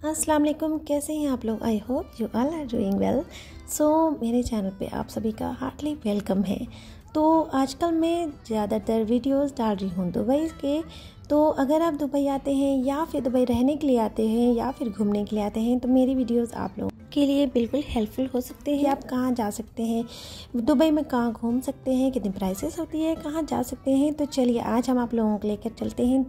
अस्सलाम वालेकुम, कैसे हैं आप लोग। I hope you all are doing well. So मेरे चैनल पे आप सभी का हार्टली वेलकम है। तो आजकल मैं ज़्यादातर वीडियोस डाल रही हूँ दुबई के। तो अगर आप दुबई आते हैं या फिर दुबई रहने के लिए आते हैं या फिर घूमने के लिए आते हैं तो मेरी वीडियोस आप लोगों के लिए बिल्कुल हेल्पफुल हो सकते हैं। आप कहाँ जा सकते हैं, दुबई में कहाँ घूम सकते हैं, कितनी प्राइसेस होती है, कहाँ जा सकते हैं। तो चलिए आज हम आप लोगों को लेकर चलते हैं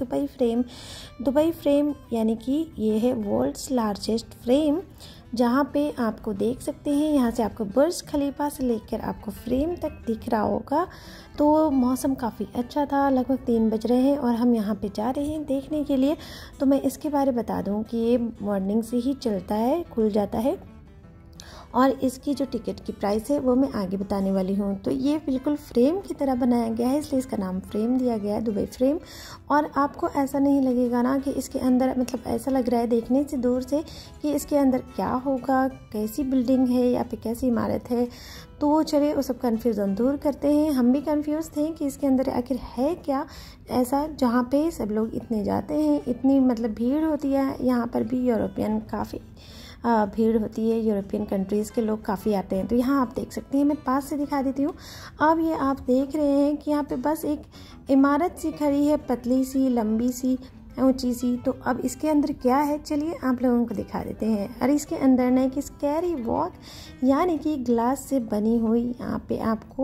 दुबई फ्रेम यानी कि ये है वर्ल्ड्स लार्जेस्ट फ्रेम, जहाँ पे आपको देख सकते हैं यहाँ से आपको बुर्ज खलीफा से लेकर आपको फ्रेम तक दिख रहा होगा। तो मौसम काफ़ी अच्छा था, लगभग 3 बज रहे हैं और हम यहाँ पे जा रहे हैं देखने के लिए। तो मैं इसके बारे में बता दूँ कि ये मॉर्निंग से ही चलता है, खुल जाता है और इसकी जो टिकट की प्राइस है वो मैं आगे बताने वाली हूँ। तो ये बिल्कुल फ्रेम की तरह बनाया गया है, इसलिए इसका नाम फ्रेम दिया गया है, दुबई फ्रेम। और आपको ऐसा नहीं लगेगा ना कि इसके अंदर, मतलब ऐसा लग रहा है देखने से दूर से कि इसके अंदर क्या होगा, कैसी बिल्डिंग है या फिर कैसी इमारत है। तो चलिए उस सब कन्फ्यूज़न दूर करते हैं। हम भी कन्फ्यूज़ थे कि इसके अंदर आखिर है क्या ऐसा जहाँ पे सब लोग इतने जाते हैं, इतनी मतलब भीड़ होती है। यहाँ पर भी यूरोपियन काफ़ी भीड़ होती है, यूरोपियन कंट्रीज़ के लोग काफ़ी आते हैं। तो यहाँ आप देख सकते हैं, मैं पास से दिखा देती हूँ। अब ये आप देख रहे हैं कि यहाँ पे बस एक इमारत सी खड़ी है, पतली सी, लंबी सी, ऊंची सी। तो अब इसके अंदर क्या है चलिए आप लोगों को दिखा देते हैं। और इसके अंदर ना कि स्कैरी वॉक यानी कि ग्लास से बनी हुई यहाँ पे आपको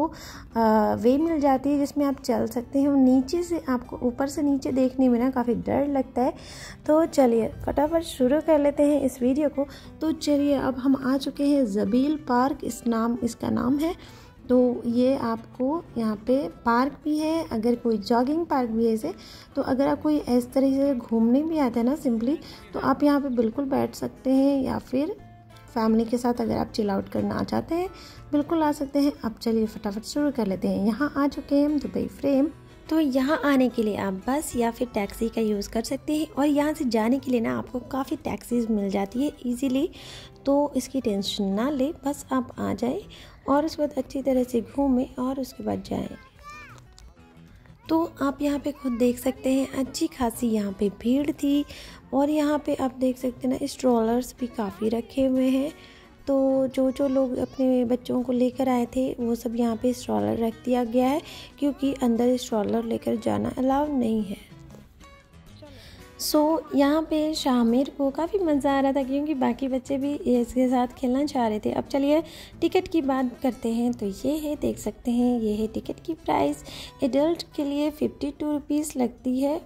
वे मिल जाती है जिसमें आप चल सकते हैं। और नीचे से आपको ऊपर से नीचे देखने में ना काफ़ी डर लगता है। तो चलिए फटाफट शुरू कर लेते हैं इस वीडियो को। तो चलिए अब हम आ चुके हैं ज़बील पार्क, इसका नाम है। तो ये आपको यहाँ पे पार्क भी है, अगर कोई जॉगिंग पार्क भी है इसे। तो अगर आप कोई इस तरह से घूमने भी आते हैं ना सिंपली, तो आप यहाँ पे बिल्कुल बैठ सकते हैं या फिर फैमिली के साथ अगर आप चिल आउट करना चाहते हैं बिल्कुल आ सकते हैं। अब चलिए फटाफट शुरू कर लेते हैं। यहाँ आ चुके हैं हम दुबई फ्रेम। तो यहाँ आने के लिए आप बस या फिर टैक्सी का यूज़ कर सकते हैं और यहाँ से जाने के लिए ना आपको काफ़ी टैक्सीज मिल जाती है ईजीली। तो इसकी टेंशन ना ले, बस आप आ जाएं और उसके बाद अच्छी तरह से घूमें और उसके बाद जाएं। तो आप यहाँ पे खुद देख सकते हैं अच्छी खासी यहाँ पे भीड़ थी। और यहाँ पे आप देख सकते हैं ना स्ट्रॉलर्स भी काफ़ी रखे हुए हैं। तो जो लोग अपने बच्चों को लेकर आए थे वो सब यहाँ पे स्ट्रॉलर रख दिया गया है, क्योंकि अंदर स्ट्रॉलर लेकर जाना अलाउ नहीं है। यहाँ पे शामिर को काफ़ी मज़ा आ रहा था क्योंकि बाकी बच्चे भी इसके साथ खेलना चाह रहे थे। अब चलिए टिकट की बात करते हैं। तो ये है, देख सकते हैं, ये है टिकट की प्राइस। एडल्ट के लिए 52 रुपीज़ लगती है,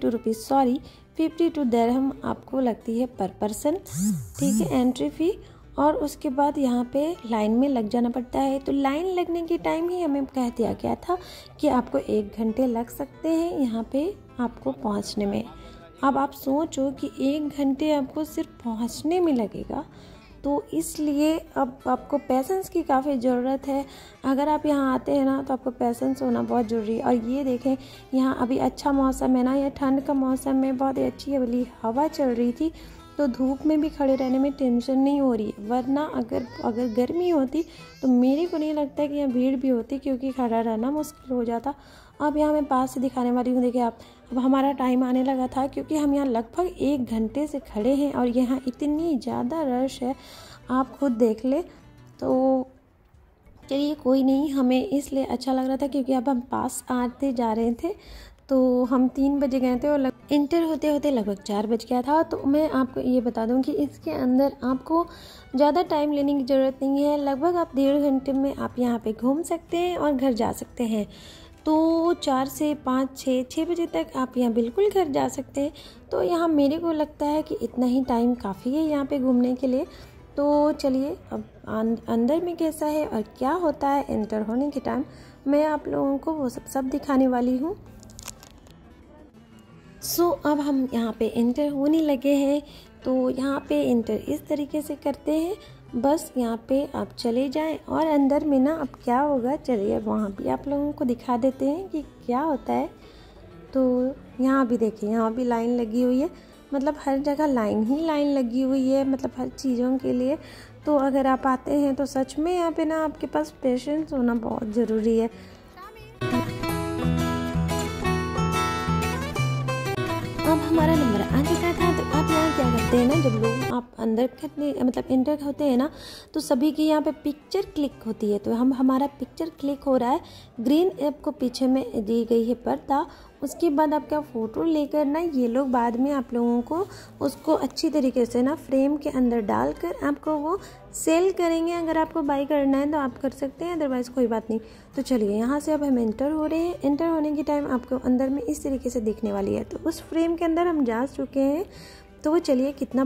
52 दिरहम आपको लगती है पर पर्सन, ठीक है, एंट्री फ़ी। और उसके बाद यहाँ पे लाइन में लग जाना पड़ता है। तो लाइन लगने के टाइम ही हमें कह दिया गया था कि आपको 1 घंटे लग सकते हैं यहाँ पे आपको पहुँचने में। अब आप सोचो कि 1 घंटे आपको सिर्फ पहुँचने में लगेगा, तो इसलिए अब आपको पैसेंस की काफ़ी ज़रूरत है। अगर आप यहाँ आते हैं ना तो आपको पैसेंस होना बहुत ज़रूरी है। और ये देखें यहाँ अभी अच्छा मौसम है ना, ये ठंड का मौसम है, बहुत ही अच्छी वाली हवा चल रही थी। तो धूप में भी खड़े रहने में टेंशन नहीं हो रही है। वरना अगर गर्मी होती तो मेरे को नहीं लगता कि यहाँ भीड़ भी होती, क्योंकि खड़ा रहना मुश्किल हो जाता। अब यहाँ मैं पास से दिखाने वाली हूँ, देखिए आप। अब हमारा टाइम आने लगा था क्योंकि हम यहाँ लगभग 1 घंटे से खड़े हैं और यहाँ इतनी ज़्यादा रश है, आप खुद देख ले। तो चलिए कोई नहीं, हमें इसलिए अच्छा लग रहा था क्योंकि अब हम पास आते जा रहे थे। तो हम 3 बजे गए थे और इंटर होते होते लगभग 4 बज गया था। तो मैं आपको ये बता दूं कि इसके अंदर आपको ज़्यादा टाइम लेने की ज़रूरत नहीं है। लगभग आप 1.5 घंटे में आप यहाँ पे घूम सकते हैं और घर जा सकते हैं। तो 4 से 5, 6 बजे तक आप यहाँ बिल्कुल घर जा सकते हैं। तो यहाँ मेरे को लगता है कि इतना ही टाइम काफ़ी है यहाँ पे घूमने के लिए। तो चलिए अब अंदर में कैसा है और क्या होता है एंटर होने के टाइम, मैं आप लोगों को वो सब दिखाने वाली हूँ। अब हम यहाँ पे एंटर होने लगे हैं। तो यहाँ पे एंटर इस तरीके से करते हैं, बस यहाँ पे आप चले जाएं और अंदर में ना अब क्या होगा चलिए वहाँ भी आप लोगों को दिखा देते हैं कि क्या होता है। तो यहाँ भी देखिए, यहाँ भी लाइन लगी हुई है, मतलब हर जगह लाइन ही लाइन लगी हुई है, मतलब हर चीज़ों के लिए। तो अगर आप आते हैं तो सच में यहाँ पे ना आपके पास पेशेंस होना बहुत ज़रूरी है। अब हमारा नंबर आ चुका था। तो आप यहाँ क्या करते हैं ना, जब लोग आप अंदर करने मतलब एंटर होते हैं ना, तो सभी की यहाँ पे पिक्चर क्लिक होती है। तो हमारा पिक्चर क्लिक हो रहा है, ग्रीन ऐप को पीछे में दी गई है पर्दा। उसके बाद आपका फ़ोटो लेकर ना ये लोग बाद में आप लोगों को उसको अच्छी तरीके से ना फ्रेम के अंदर डालकर आपको वो सेल करेंगे। अगर आपको बाई करना है तो आप कर सकते हैं, अदरवाइज़ कोई बात नहीं। तो चलिए यहाँ से अब हम एंटर हो रहे हैं। एंटर होने के टाइम आपको अंदर में इस तरीके से दिखने वाली है। तो उस फ्रेम के अंदर हम जा चुके हैं। तो वो चलिए कितना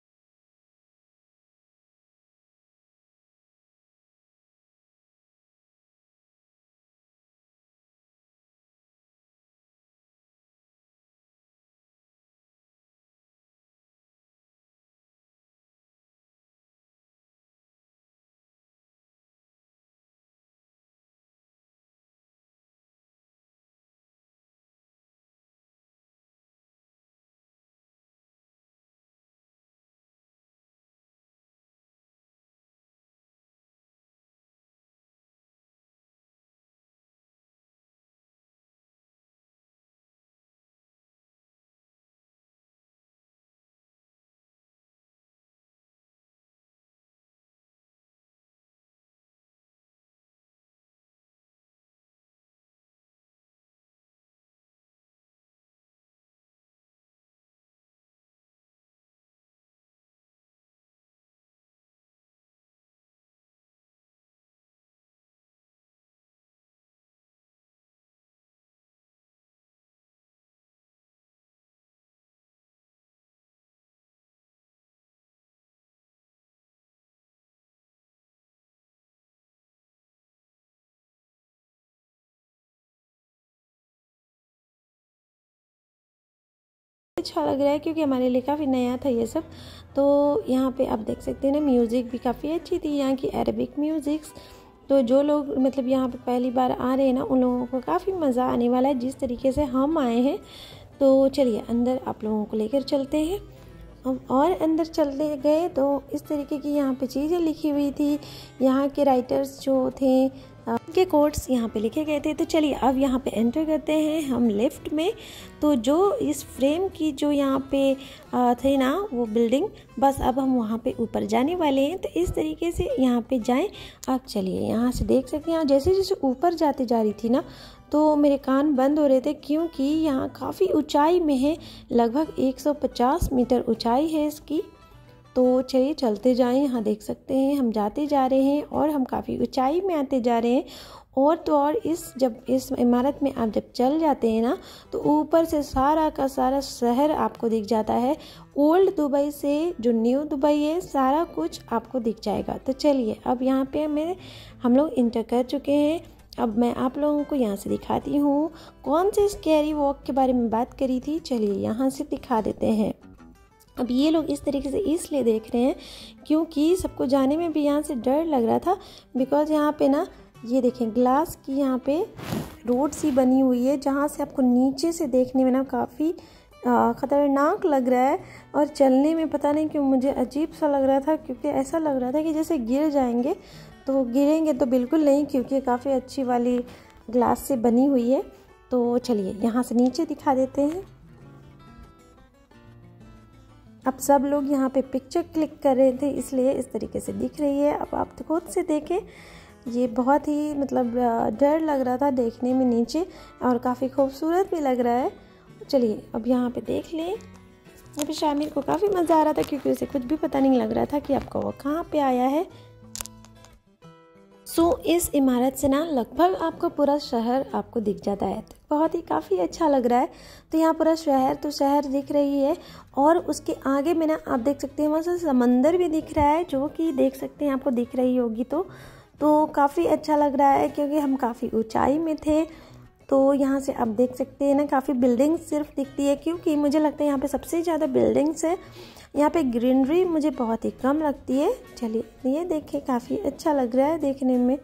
अच्छा लग रहा है क्योंकि हमारे लिए काफ़ी नया था ये सब। तो यहाँ पे आप देख सकते हैं ना, म्यूज़िक भी काफ़ी अच्छी थी, यहाँ की अरेबिक म्यूज़िक्स। तो जो लोग मतलब यहाँ पे पहली बार आ रहे हैं ना, उन लोगों को काफ़ी मज़ा आने वाला है जिस तरीके से हम आए हैं। तो चलिए अंदर आप लोगों को लेकर चलते हैं। और अंदर चलते गए तो इस तरीके की यहाँ पे चीज़ें लिखी हुई थी। यहाँ के राइटर्स जो थे के कोट्स यहाँ पे लिखे गए थे। तो चलिए अब यहाँ पे एंटर करते हैं हम लिफ्ट में। तो जो इस फ्रेम की जो यहाँ पे थे ना वो बिल्डिंग, बस अब हम वहाँ पे ऊपर जाने वाले हैं। तो इस तरीके से यहाँ पे जाएं। अब चलिए यहाँ से देख सकते हैं, जैसे जैसे ऊपर जाते जा रही थी ना तो मेरे कान बंद हो रहे थे क्योंकि यहाँ काफ़ी ऊंचाई में है, लगभग 150 मीटर ऊंचाई है इसकी। तो चलिए चलते जाएं। यहाँ देख सकते हैं हम जाते जा रहे हैं और हम काफ़ी ऊंचाई में आते जा रहे हैं। और तो और जब इस इमारत में आप जब चल जाते हैं ना तो ऊपर से सारा का सारा शहर आपको दिख जाता है। ओल्ड दुबई से जो न्यू दुबई है सारा कुछ आपको दिख जाएगा। तो चलिए अब यहाँ पे हम लोग इंटर कर चुके हैं। अब मैं आप लोगों को यहाँ से दिखाती हूँ कौन से स्कैरी वॉक के बारे में बात करी थी। चलिए यहाँ से दिखा देते हैं। अब ये लोग इस तरीके से इसलिए देख रहे हैं क्योंकि सबको जाने में भी यहाँ से डर लग रहा था। बिकॉज यहाँ पे ना ये देखें ग्लास की यहाँ पे रोड सी बनी हुई है जहाँ से आपको नीचे से देखने में ना काफ़ी ख़तरनाक लग रहा है। और चलने में पता नहीं क्यों मुझे अजीब सा लग रहा था, क्योंकि ऐसा लग रहा था कि जैसे गिर जाएंगे। तो गिरेंगे तो बिल्कुल नहीं, क्योंकि काफ़ी अच्छी वाली ग्लास से बनी हुई है। तो चलिए यहाँ से नीचे दिखा देते हैं। अब सब लोग यहाँ पे पिक्चर क्लिक कर रहे थे इसलिए इस तरीके से दिख रही है। अब आप खुद से देखें, ये बहुत ही मतलब डर लग रहा था देखने में नीचे, और काफ़ी खूबसूरत भी लग रहा है। चलिए अब यहाँ पे देख लें। यहाँ पे शामिर को काफ़ी मज़ा आ रहा था क्योंकि उसे कुछ भी पता नहीं लग रहा था कि आपका वो कहाँ पे आया है। इस इमारत से ना लगभग आपको पूरा शहर आपको दिख जाता है। तो बहुत ही काफ़ी अच्छा लग रहा है। तो यहाँ पूरा शहर दिख रही है। और उसके आगे में ना आप देख सकते हैं वहाँ से समंदर भी दिख रहा है, जो कि देख सकते हैं आपको दिख रही होगी। तो काफ़ी अच्छा लग रहा है क्योंकि हम काफ़ी ऊंचाई में थे। तो यहाँ से आप देख सकते हैं ना काफ़ी बिल्डिंग्स सिर्फ दिखती है, क्योंकि मुझे लगता है यहाँ पे सबसे ज़्यादा बिल्डिंग्स है। यहाँ पे ग्रीनरी मुझे बहुत ही कम लगती है। चलिए ये देखें, काफ़ी अच्छा लग रहा है देखने में।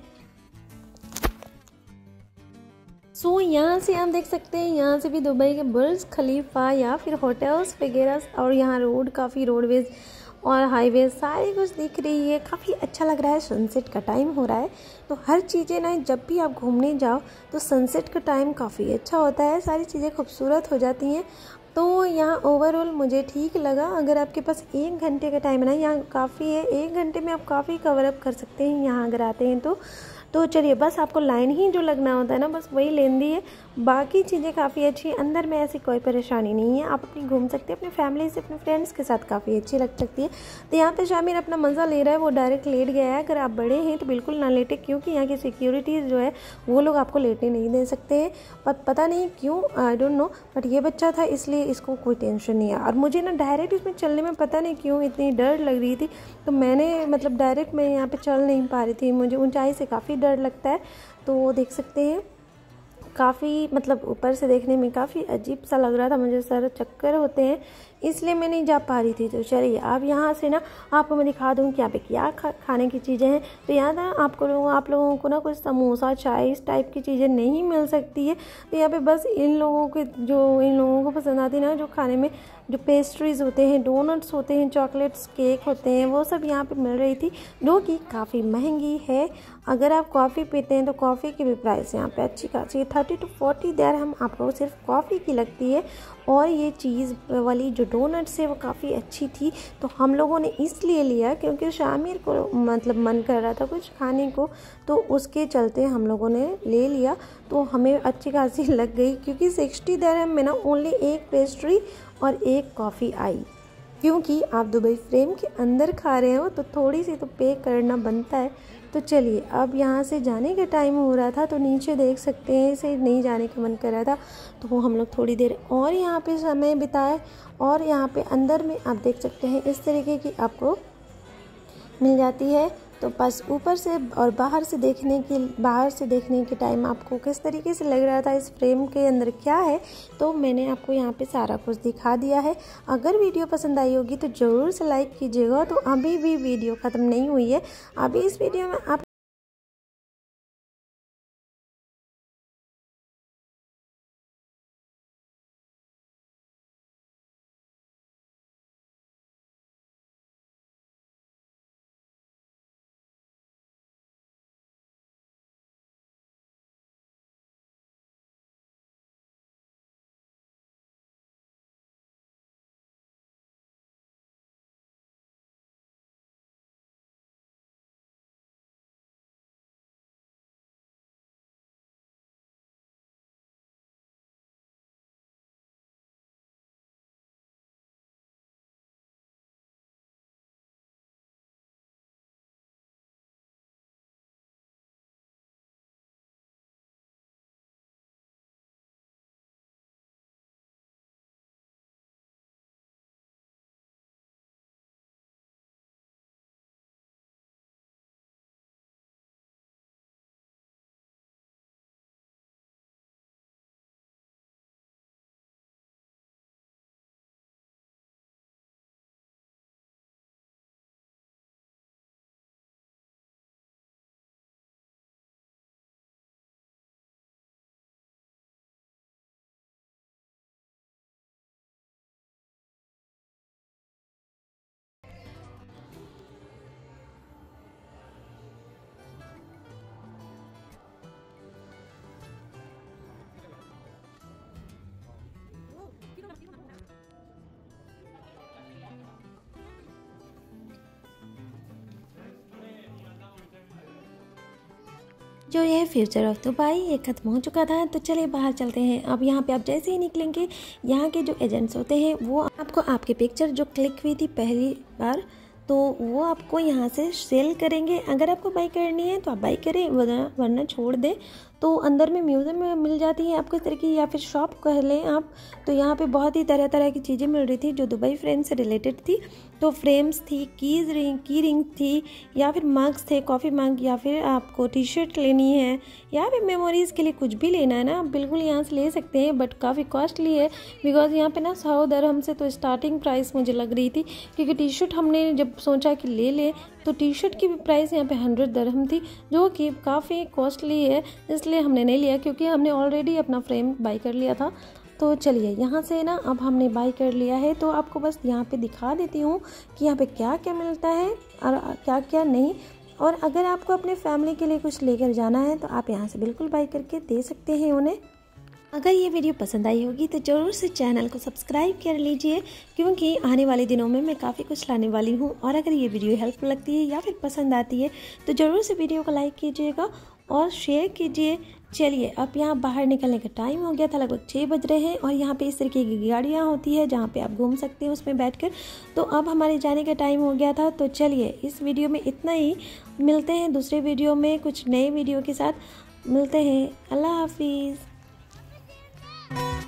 यहाँ से आप देख सकते हैं, यहाँ से भी दुबई के बुर्ज खलीफा या फिर होटल्स वगैरह, और यहाँ काफ़ी रोडवेज और हाईवे सारी कुछ दिख रही है, काफ़ी अच्छा लग रहा है। सनसेट का टाइम हो रहा है, तो हर चीज़ें ना जब भी आप घूमने जाओ तो सनसेट का टाइम काफ़ी अच्छा होता है, सारी चीज़ें खूबसूरत हो जाती हैं। तो यहाँ ओवरऑल मुझे ठीक लगा। अगर आपके पास 1 घंटे का टाइम है ना, यहाँ काफ़ी है, 1 घंटे में आप काफ़ी कवर अप कर सकते हैं यहाँ अगर आते हैं तो चलिए, बस आपको लाइन ही जो लगना होता है ना, बस वही लेंदी है। बाकी चीज़ें काफ़ी अच्छी हैं, अंदर में ऐसी कोई परेशानी नहीं है। आप अपनी घूम सकते हैं अपनी फैमिली से, अपने फ्रेंड्स के साथ, काफ़ी अच्छी लग सकती है। तो यहाँ पे शामिर अपना मज़ा ले रहा है, वो डायरेक्ट लेट गया है। अगर आप बड़े हैं तो बिल्कुल ना लेटे, क्योंकि यहाँ की सिक्योरिटीज़ जो है वो लोग आपको लेटने नहीं दे सकते हैं। पता नहीं क्यों, आई डोंट नो, बट ये बच्चा था इसलिए इसको कोई टेंशन नहीं है। और मुझे ना डायरेक्ट इसमें चलने में पता नहीं क्यों इतनी डर लग रही थी, तो मैंने मतलब डायरेक्ट मैं यहाँ पे चल नहीं पा रही थी, मुझे ऊंचाई से काफ़ी डर लगता है। तो देख सकते हैं काफ़ी मतलब ऊपर से देखने में काफ़ी अजीब सा लग रहा था, मुझे सर चक्कर होते हैं इसलिए मैं नहीं जा पा रही थी। तो चलिए अब यहाँ से ना आपको मैं दिखा दूँ कि यहाँ पे क्या खाने की चीज़ें हैं। तो यहाँ ना आप लोगों को ना कुछ समोसा चाय इस टाइप की चीज़ें नहीं मिल सकती है। तो यहाँ पे बस इन लोगों को पसंद आती है ना, जो खाने में जो पेस्ट्रीज़ होते हैं, डोनट्स होते हैं, चॉकलेट्स, केक होते हैं, वो सब यहाँ पे मिल रही थी, जो कि काफ़ी महंगी है। अगर आप कॉफ़ी पीते हैं तो कॉफ़ी की भी प्राइस यहाँ पे अच्छी खासी 30 to 40 दिरहम आपको सिर्फ कॉफ़ी की लगती है। और ये चीज़ वाली जो डोनट्स है वो काफ़ी अच्छी थी, तो हम लोगों ने इसलिए लिया क्योंकि शामिर को मतलब मन कर रहा था कुछ खाने को, तो उसके चलते हम लोगों ने ले लिया। तो हमें अच्छी खासी लग गई, क्योंकि 60 दिरहम में ना ओनली एक पेस्ट्री और एक कॉफ़ी आई। क्योंकि आप दुबई फ्रेम के अंदर खा रहे हो तो थोड़ी सी तो पे करना बनता है। तो चलिए अब यहाँ से जाने का टाइम हो रहा था, तो नीचे देख सकते हैं इसे नहीं जाने का मन कर रहा था, तो वो हम लोग थोड़ी देर और यहाँ पे समय बिताए। और यहाँ पे अंदर में आप देख सकते हैं इस तरीके की आपको मिल जाती है। तो बस ऊपर से और बाहर से देखने के टाइम आपको किस तरीके से लग रहा था इस फ्रेम के अंदर क्या है, तो मैंने आपको यहाँ पे सारा कुछ दिखा दिया है। अगर वीडियो पसंद आई होगी तो ज़रूर से लाइक कीजिएगा। तो अभी भी वीडियो ख़त्म नहीं हुई है, अभी इस वीडियो में आप जो ये फ्यूचर ऑफ दुबई ये ख़त्म हो चुका था। तो चलिए बाहर चलते हैं। अब यहाँ पे आप जैसे ही निकलेंगे, यहाँ के जो एजेंट्स होते हैं वो आपको आपकी पिक्चर जो क्लिक हुई थी पहली बार, तो वो आपको यहाँ से सेल करेंगे। अगर आपको बाई करनी है तो आप बाई करें, वरना छोड़ दें। तो अंदर में म्यूज़ियम में मिल जाती है आपको इस तरह की, या फिर शॉप कह लें आप। तो यहाँ पे बहुत ही तरह तरह की चीज़ें मिल रही थी जो दुबई फ्रेम से रिलेटेड थी। तो फ्रेम्स थी, की रिंग थी, या फिर मग्स थे, कॉफ़ी मग, या फिर आपको टी शर्ट लेनी है, या फिर मेमोरीज़ के लिए कुछ भी लेना है ना, आप बिल्कुल यहाँ से ले सकते हैं। बट काफ़ी कॉस्टली है, बिकॉज यहाँ पे ना 100 दिरहम से तो स्टार्टिंग प्राइस मुझे लग रही थी। क्योंकि टी शर्ट हमने जब सोचा कि ले लें तो टी शर्ट की भी प्राइस यहाँ पे 100 दिरहम थी, जो कि काफ़ी कॉस्टली है। इसलिए हमने नहीं लिया, क्योंकि हमने ऑलरेडी अपना फ्रेम बाई कर लिया था। तो चलिए यहाँ से ना अब हमने बाय कर लिया है, तो आपको बस यहाँ पे दिखा देती हूँ कि यहाँ पे क्या क्या मिलता है और क्या क्या नहीं। और अगर आपको अपने फैमिली के लिए कुछ लेकर जाना है तो आप यहाँ से बिल्कुल बाय करके दे सकते हैं उन्हें। अगर ये वीडियो पसंद आई होगी तो ज़रूर से चैनल को सब्सक्राइब कर लीजिए, क्योंकि आने वाले दिनों में मैं काफ़ी कुछ लाने वाली हूँ। और अगर ये वीडियो हेल्पफुल लगती है या फिर पसंद आती है तो ज़रूर से वीडियो को लाइक कीजिएगा और शेयर कीजिए। चलिए अब यहाँ बाहर निकलने का टाइम हो गया था, लगभग 6 बज रहे हैं। और यहाँ पे इस तरीके की गाड़ियाँ होती है जहाँ पे आप घूम सकते हैं उसमें बैठकर। तो अब हमारे जाने का टाइम हो गया था। तो चलिए इस वीडियो में इतना ही, मिलते हैं दूसरे वीडियो में कुछ नए वीडियो के साथ। मिलते हैं, अल्लाह हाफिज़।